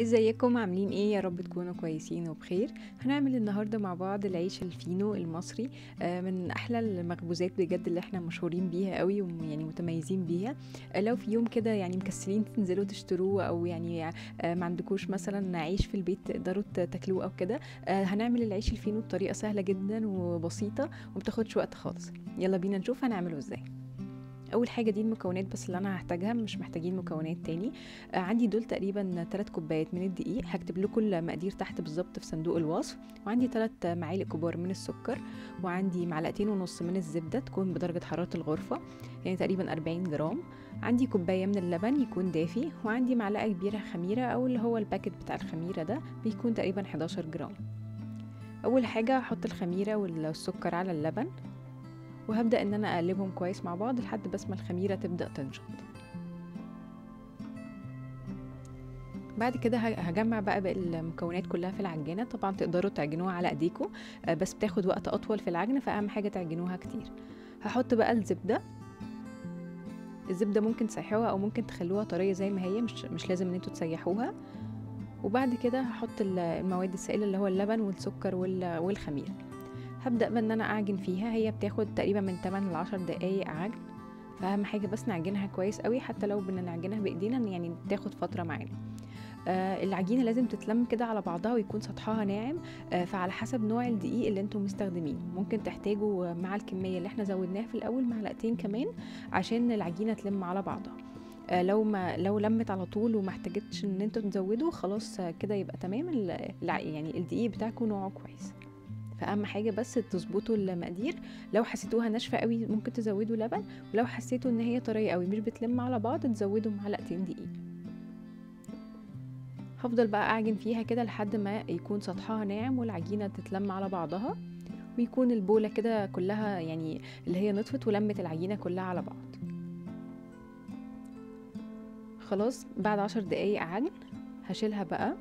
ازيكم عاملين ايه؟ يا رب تكونوا كويسين وبخير. هنعمل النهارده مع بعض العيش الفينو المصري. من احلى المخبوزات بجد اللي احنا مشهورين بيها قوي ويعني متميزين بيها. لو في يوم كده يعني مكسلين تنزلوا تشتروه او يعني ما عندكوش مثلا عيش في البيت تقدروا تاكلوه او كده. هنعمل العيش الفينو بطريقه سهله جدا وبسيطه ومتاخدش وقت خالص. يلا بينا نشوف هنعمله ازاي. اول حاجه دي المكونات بس اللي انا هحتاجها، مش محتاجين مكونات تاني. عندي دول تقريبا 3 كوبايات من الدقيق، هكتب لكم المقادير تحت بالظبط في صندوق الوصف. وعندي 3 معالق كبار من السكر، وعندي معلقتين ونص من الزبده تكون بدرجه حراره الغرفه، يعني تقريبا 40 جرام. عندي كوبايه من اللبن يكون دافي، وعندي معلقه كبيره خميره او اللي هو الباكت بتاع الخميره ده بيكون تقريبا 11 جرام. اول حاجه هحط الخميره والسكر على اللبن، وهبدأ ان انا اقلبهم كويس مع بعض لحد بس ما الخميرة تبدأ تنشط. بعد كده هجمع بقى المكونات كلها في العجينة. طبعا تقدروا تعجنوها على ايديكم، بس بتاخد وقت اطول في العجن، فاهم حاجة تعجنوها كتير. هحط بقى الزبدة ممكن تسيحوها او ممكن تخلوها طرية زي ما هي، مش لازم ان انتوا تسيحوها. وبعد كده هحط المواد السائلة اللي هو اللبن والسكر والخميرة. هبدأ بقى ان انا اعجن فيها، هي بتاخد تقريبا من 8 ل 10 دقايق عجن، فاهم حاجه بس نعجنها كويس قوي، حتى لو بدنا نعجنها بايدينا يعني تاخد فتره معانا. العجينه لازم تتلم كده على بعضها ويكون سطحها ناعم. فعلى حسب نوع الدقيق اللي انتم مستخدمينه ممكن تحتاجوا مع الكميه اللي احنا زودناها في الاول معلقتين كمان عشان العجينه تلم على بعضها. لو لمت على طول وما احتاجتش ان انتوا تزودوا خلاص، كده يبقى تمام. يعني الدقيق بتاعكم نوعه كويس. فاهم حاجه بس تظبطوا المقادير. لو حسيتوها ناشفه قوي ممكن تزودوا لبن، ولو حسيتوا ان هي طريه قوي مش بتلم على بعض تزودوا معلقتين دقيق. هفضل بقى اعجن فيها كده لحد ما يكون سطحها ناعم والعجينه تتلم على بعضها، ويكون البوله كده كلها يعني اللي هي نطفت ولمت العجينه كلها على بعض. خلاص بعد 10 دقايق عجن هشيلها بقى.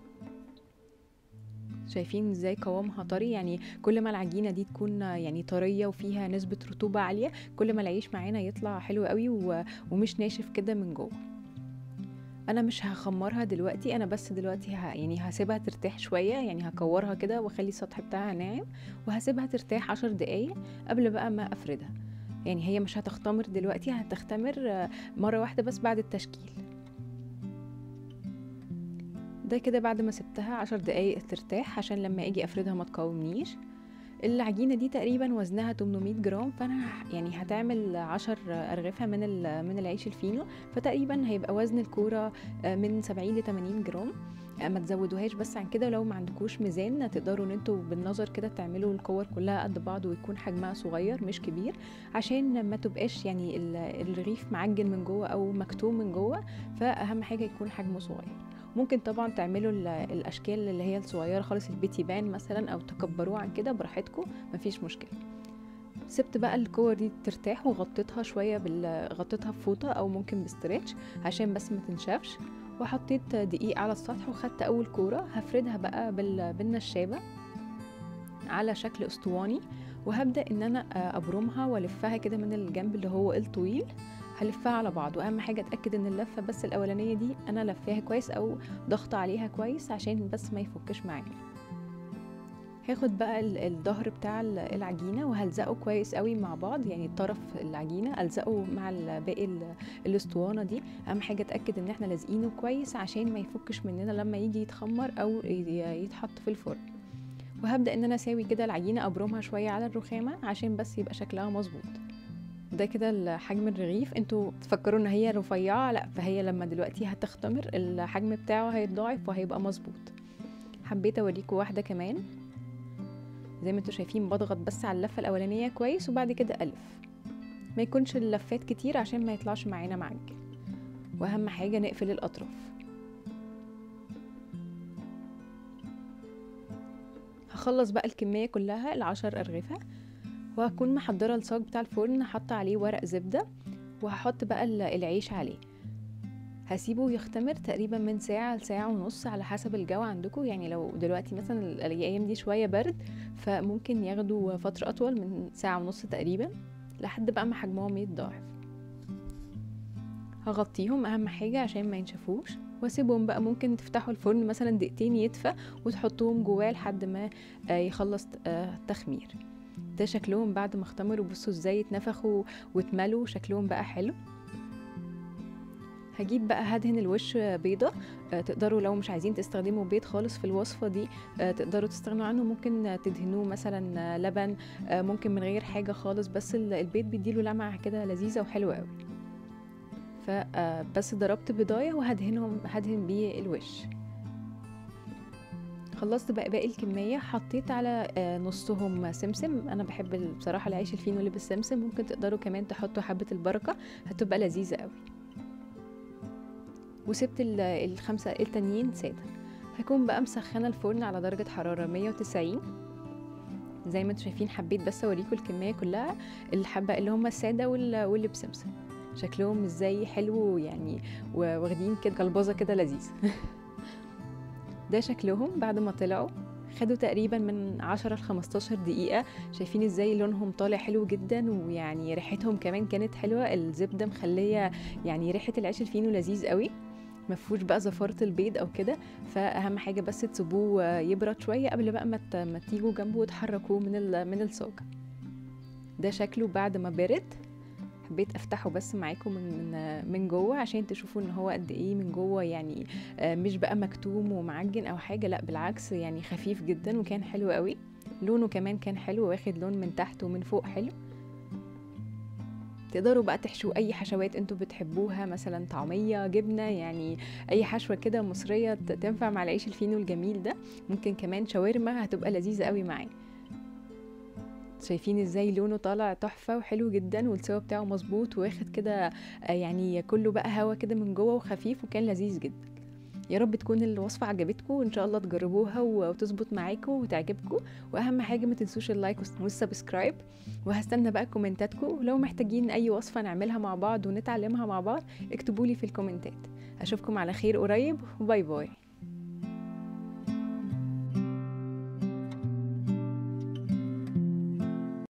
شايفين ازاي قوامها طري؟ يعني كل ما العجينه دي تكون يعني طريه وفيها نسبه رطوبه عاليه، كل ما العيش معانا يطلع حلو قوي ومش ناشف كده من جوه. انا مش هخمرها دلوقتي، انا بس دلوقتي يعني هسيبها ترتاح شويه، يعني هكورها كده واخلي السطح بتاعها ناعم، وهسيبها ترتاح 10 دقايق قبل بقى ما افردها. يعني هي مش هتختمر دلوقتي، هتختمر مره واحده بس بعد التشكيل ده. كده بعد ما سبتها 10 دقايق ترتاح عشان لما اجي افردها ما تقاومنيش. العجينة دي تقريبا وزنها 800 جرام، فانا يعني هتعمل 10 ارغفة من العيش الفينو، فتقريبا هيبقى وزن الكورة من 70 ل 80 جرام. ما تزودوهاش بس عن كده. لو ما عندكوش ميزان تقدروا ان انتوا بالنظر كده تعملوا الكور كلها قد بعض ويكون حجمها صغير مش كبير، عشان ما تبقاش يعني الرغيف معجن من جوه او مكتوم من جوه. فاهم حاجة يكون حجمه صغير. ممكن طبعا تعملوا الاشكال اللي هي الصغيره خالص، البيتي بان مثلا، او تكبروه عن كده براحتكم، مفيش مشكله. سبت بقى الكور دي ترتاح وغطيتها شويه غطيتها بفوطه او ممكن بستريتش عشان بس ما تنشفش. وحطيت دقيق على السطح وخدت اول كوره هفردها بقى بالنشابه على شكل اسطواني، وهبدا ان انا ابرمها والفها كده من الجنب اللي هو الطويل. هلفها على بعض، واهم حاجه اتاكد ان اللفه بس الاولانيه دي انا لفاها كويس او ضغط عليها كويس عشان بس ما يفكش معايا. هاخد بقى الظهر بتاع العجينه وهلزقه كويس قوي مع بعض، يعني طرف العجينه الزقه مع باقي الاسطوانه دي. اهم حاجه اتاكد ان احنا لازقينه كويس عشان ما يفكش مننا لما يجي يتخمر او يتحط في الفرن. وهبدا ان انا اساوي كده العجينه، ابرمها شويه على الرخامه عشان بس يبقى شكلها مظبوط. ده كده حجم الرغيف. انتوا تفكروا ان هي رفيعه، لا، فهي لما دلوقتي هتختمر الحجم بتاعه هيتضاعف وهيبقى مظبوط. حبيت اوريكم واحده كمان. زي ما انتوا شايفين بضغط بس على اللفه الاولانيه كويس وبعد كده الف، ما يكونش اللفات كتير عشان ما يطلعش معانا معجن. واهم حاجه نقفل الاطراف. هخلص بقى الكميه كلها ال10 ارغفه، وهكون محضره الصاج بتاع الفرن، حاطه عليه ورق زبده، وهحط بقى العيش عليه. هسيبه يختمر تقريبا من ساعة لساعة ونص على حسب الجو عندكم. يعني لو دلوقتي مثلا الايام دي شوية برد، فممكن ياخدوا فترة اطول من ساعة ونص تقريبا لحد بقى ما حجمهم يتضاعف. هغطيهم اهم حاجة عشان ما ينشفوش. واسيبهم بقى، ممكن تفتحوا الفرن مثلا دقيقتين يدفى وتحطوهم جواه لحد ما يخلص تخمير. ده شكلهم بعد ما اختمروا، بصوا ازاي اتنفخوا واتملوا، شكلهم بقى حلو. هجيب بقى هدهن الوش بيضة. تقدروا لو مش عايزين تستخدموا بيض خالص في الوصفة دي تقدروا تستغنوا عنه، ممكن تدهنوه مثلا لبن، ممكن من غير حاجة خالص، بس البيض بيديله لمعة كده لذيذة وحلوة قوي. فبس ضربت بيضاية هدهن بيه الوش. خلصت بقى باقي الكمية، حطيت على نصهم سمسم. انا بحب بصراحة العيش الفينو اللي بالسمسم، ممكن تقدروا كمان تحطوا حبة البركة، هتبقى لذيذة قوي. وسبت الخمسة التانيين سادة. هكون بقى مسخنة الفرن على درجة حرارة 190 زي ما انتم شايفين. حبيت بس اوريكم الكمية كلها، الحبة اللي هم السادة واللي بسمسم، شكلهم ازاي حلو يعني، واخدين كده كلبظة كده لذيذ. ده شكلهم بعد ما طلعوا، خدوا تقريبا من 10 ل 15 دقيقة. شايفين ازاي لونهم طالع حلو جدا، ويعني ريحتهم كمان كانت حلوة. الزبدة مخلية يعني ريحة العيش الفينو لذيذ قوي، مفهوش بقى زفارة البيض او كده. فاهم حاجة بس تسيبوه يبرد شوية قبل بقى ما تيجوا جنبه وتحركوه من الصاج. ده شكله بعد ما برد. حبيت افتحه بس معاكم من جوه عشان تشوفوا ان هو قد ايه من جوه، يعني مش بقى مكتوم ومعجن او حاجه، لا بالعكس يعني خفيف جدا وكان حلو قوي. لونه كمان كان حلو، واخد لون من تحت ومن فوق حلو. تقدروا بقى تحشوا اي حشوات انتوا بتحبوها، مثلا طعميه، جبنه، يعني اي حشوه كده مصريه تنفع مع العيش الفينو الجميل ده. ممكن كمان شاورما هتبقى لذيذه قوي معاه. شايفين ازاي لونه طالع تحفة وحلو جدا، والسوا بتاعه مظبوط واخد كده يعني كله بقى هوا كده من جوه وخفيف، وكان لذيذ جدا. يا رب تكون الوصفة عجبتكم، وان شاء الله تجربوها وتظبط معاكم وتعجبكم. واهم حاجة ما تنسوش اللايك والسبسكرايب، وهستنى بقى كومنتاتكم. ولو محتاجين اي وصفة نعملها مع بعض ونتعلمها مع بعض اكتبولي في الكومنتات. اشوفكم على خير قريب، وباي باي.